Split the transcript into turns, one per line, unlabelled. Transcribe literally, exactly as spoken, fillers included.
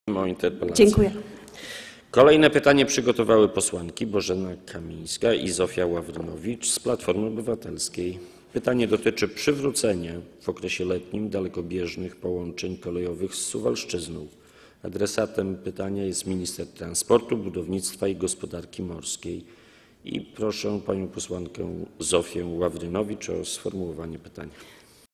O interpelację.
Dziękuję.
Kolejne pytanie przygotowały posłanki Bożena Kamińska i Zofia Ławrynowicz z Platformy Obywatelskiej. Pytanie dotyczy przywrócenia w okresie letnim dalekobieżnych połączeń kolejowych z Suwalszczyzną. Adresatem pytania jest minister transportu, budownictwa i gospodarki morskiej. I proszę panią posłankę Zofię Ławrynowicz o sformułowanie pytania.